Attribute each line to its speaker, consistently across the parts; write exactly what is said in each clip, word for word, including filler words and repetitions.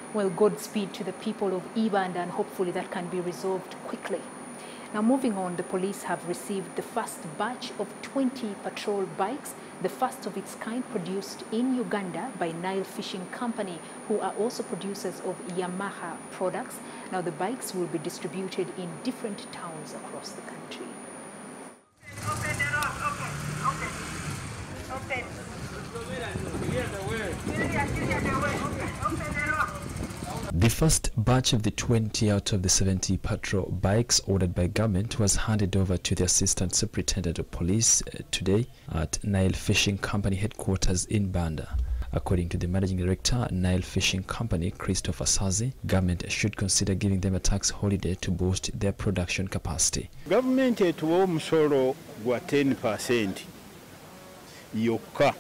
Speaker 1: Well, Godspeed to the people of Ibanda, and hopefully that can be resolved quickly. Now, moving on, the police have received the first batch of twenty patrol bikes, the first of its kind produced in Uganda by Nile Fishing Company, who are also producers of Yamaha products. Now, the bikes will be distributed in different towns across the country.
Speaker 2: Open the door, open, open, open.
Speaker 3: The first batch of the twenty out of the seventy patrol bikes ordered by government was handed over to the Assistant Superintendent of Police uh, today at Nile Fishing Company headquarters in Banda. According to the Managing Director, Nile Fishing Company, Christopher Sazi, government should consider giving them a tax holiday to boost their production capacity.
Speaker 4: Government etuwa omusolo gwa ten percent yokka.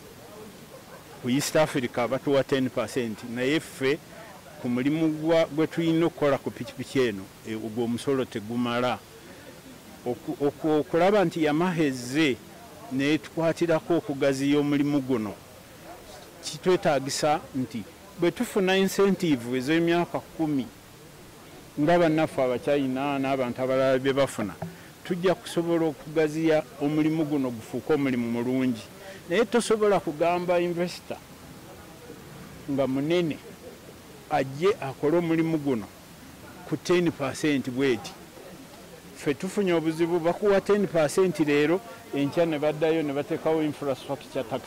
Speaker 4: Ku East Africa batuwa ten percent naye ffe ku mulimu gwe tulina okukola ku pikipiki eno ogwo omusolo tegumala. Okulaba nti Yamaha ezze n'etukwatirako okugaziya omulimu guno kitwetaagisa nti bwe tufuna incentive ez'emyaka kumi nga bannaffe abakyayina n'abantu abalala bye bafuna tujja kusobola okugaziya omulimu guno gufuuke omulimu mulungi. Naye tosobola kugamba investor nga munene ajje akole omulimu guno ku ten percent bweti. Ffe tufunye obuzibu bakuwa ten percent leero enkya ne baddayo ne bateekawo infrastructure tax.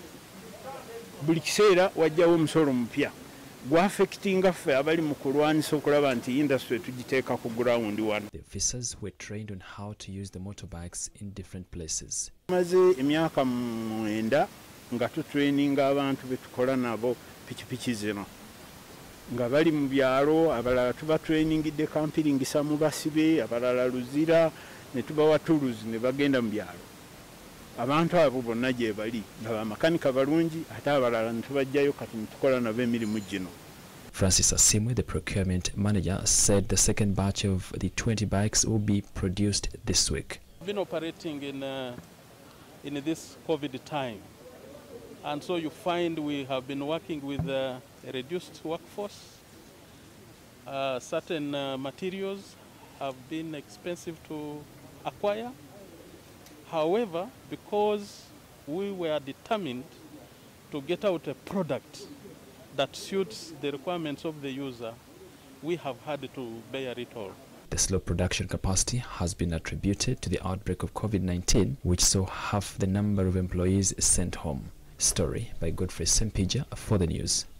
Speaker 4: Buli kiseera wajjawo omusolo mupya gw'affectinga ffe abali mu kulwanyisa okulaba nti industry tugiteeka ku ground wano.
Speaker 3: The officers were trained on how to use the motorbikes in different places.
Speaker 4: Maze emyaka mwenda nga tutraininga abantu betukola nabo pikipiki zino nga bali mu byalo, abalala tuba trainingidde kampiringisa mu basibe, abalala Luzira ne tubawa tools ne bagenda mu byalo. Abantu abo bonna gye bali nga bamakanika balungi ate abalala ne tubajjayo kati ne tukola nabo emirimu gino.
Speaker 3: Francis Asimwe, the procurement manager, said the second batch of the twenty bikes will be produced this week.
Speaker 5: We've been operating in, uh, in this COVID time, and so you find we have been working with uh, a reduced workforce. Uh, certain uh, materials have been expensive to acquire. However, because we were determined to get out a product that suits the requirements of the user, we have had to bear it all.
Speaker 3: The slow production capacity has been attributed to the outbreak of COVID nineteen, which saw half the number of employees sent home. Story by Godfrey Sempija for the news.